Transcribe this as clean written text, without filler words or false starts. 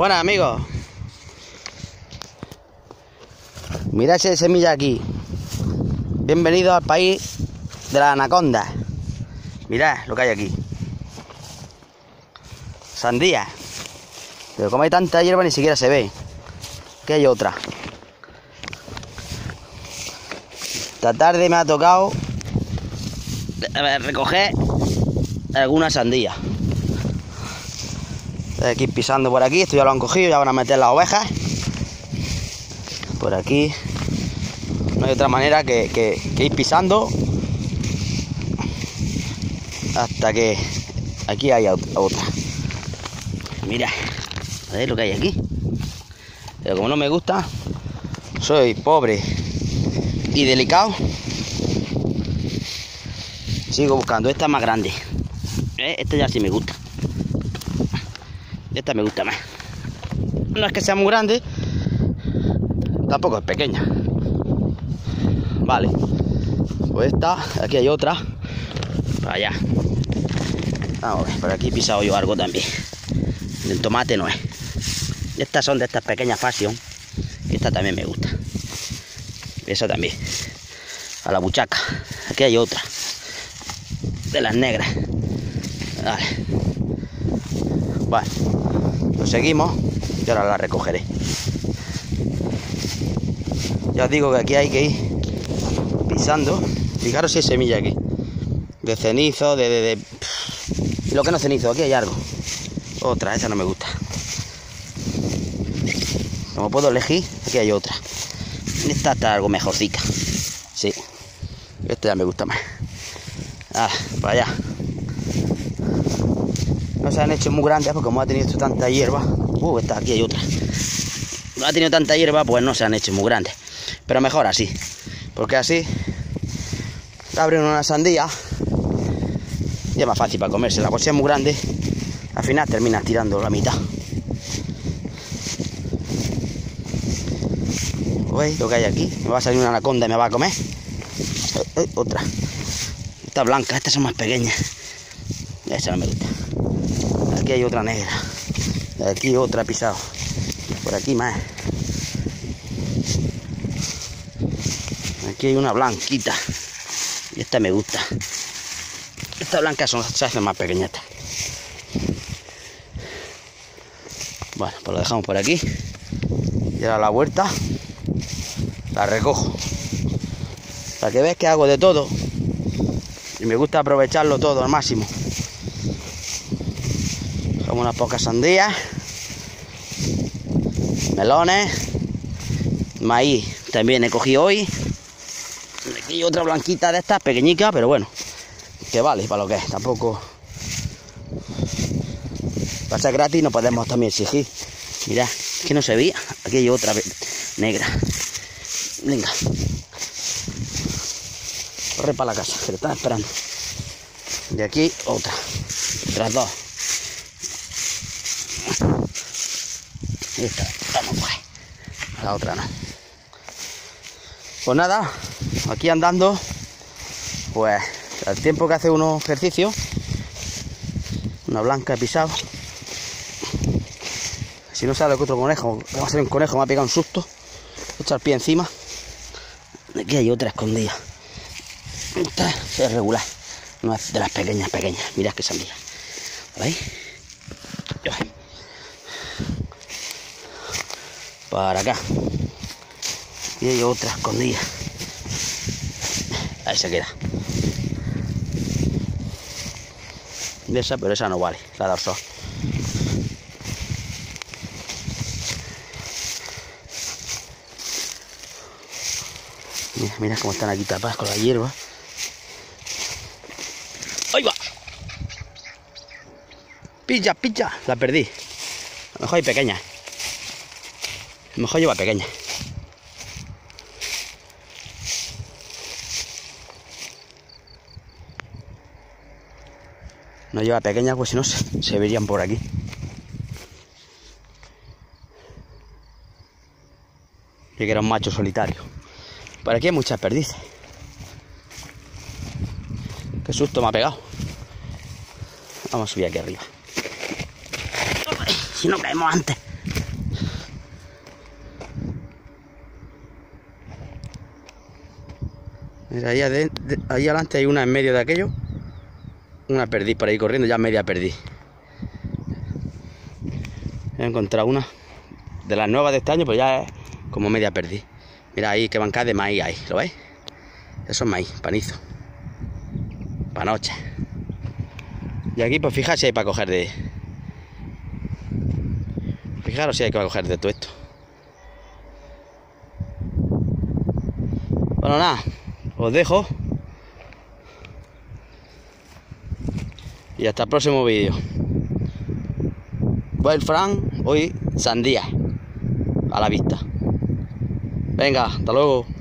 Buenas amigos. Mirad esa semilla aquí. Bienvenidos al país de las anacondas. Mirad lo que hay aquí. Sandía. Pero como hay tanta hierba ni siquiera se ve. Aquí hay otra. Esta tarde me ha tocado recoger alguna sandía. Estoy aquí pisando por aquí. Esto ya lo han cogido. Ya van a meter las ovejas. Por aquí. No hay otra manera que ir pisando hasta que aquí haya otra. Mira, a ver lo que hay aquí. Pero como no me gusta, soy pobre y delicado, sigo buscando. Esta más grande. Esta ya sí me gusta. Esta me gusta más. No es que sea muy grande, tampoco es pequeña. Vale, pues esta, aquí hay otra. Para allá. Vamos a ver, por aquí he pisado yo algo también. El tomate no es. Estas son de estas pequeñas Fashion. Y esta también me gusta. Esa también. A la buchaca. Aquí hay otra. De las negras. Vale. Bueno, pues seguimos. Y ahora la recogeré. Ya os digo que aquí hay que ir pisando. Fijaros si hay semilla aquí. De cenizo, Y lo que no es cenizo, aquí hay algo. Otra, esa no me gusta. Como puedo elegir, aquí hay otra. Esta está algo mejorcica. Sí. Esta ya me gusta más. Para allá. No se han hecho muy grandes porque como ha tenido tanta hierba. Aquí hay otra. No ha tenido tanta hierba, pues no se han hecho muy grandes. Pero mejor así. Porque así abren una sandía y es más fácil para comérsela. Pues si es muy grande, al final terminas tirando la mitad. ¿Veis lo que hay aquí? Me va a salir una anaconda y me va a comer. Otra. Esta blanca, estas son más pequeñas. Esa no me gusta. Aquí hay otra negra. Aquí otra pisado. Por aquí más. Aquí hay una blanquita. Y esta me gusta. Estas blancas se hacen más pequeñitas. Bueno, pues lo dejamos por aquí. Y ahora a la vuelta la recojo. Para que veas que hago de todo. Y me gusta aprovecharlo todo al máximo. Como unas pocas sandías. Melones. Maíz también he cogido hoy. Aquí hay otra blanquita de estas, pequeñica, pero bueno. Que vale para lo que es. Tampoco. Para ser gratis no podemos también exigir. Mirad, es que no se veía. Aquí hay otra negra. Venga. Corre para la casa, que te están esperando. De aquí otra. Otras dos. Esta, vamos pues. La otra no. Pues nada, aquí andando. Pues al tiempo que hace unos ejercicios. Una blanca he pisado. Si no sale otro conejo, va a ser un conejo, me ha pegado un susto. He echado el pie encima. Aquí hay otra escondida. Esta es regular. No es de las pequeñas. Mirad que sandía. ¿Veis? Para acá. Y hay otra escondida. Ahí se queda. De esa, pero esa no vale. La da el sol. Mira cómo están aquí tapadas con la hierba. ¡Ahí va! ¡Pilla! La perdí. A lo mejor hay pequeña. A lo mejor lleva pequeña. No lleva pequeña, pues si no se verían por aquí. Y que era un macho solitario. Por aquí hay muchas perdices. Qué susto me ha pegado. Vamos a subir aquí arriba. Si no caemos antes. Mira, ahí adelante hay una en medio de aquello. Una perdiz por ahí corriendo, ya media perdiz. He encontrado una de las nuevas de este año, pues ya es como media perdiz. Mira ahí que bancada de maíz ahí, ¿lo veis? Eso es maíz, panizo. Panoche. Y aquí pues fijaros si hay para coger de... Fijaros si hay para coger de todo esto. Bueno, nada, os dejo. Y hasta el próximo vídeo. Wild Frank, hoy sandía a la vista. Venga, hasta luego.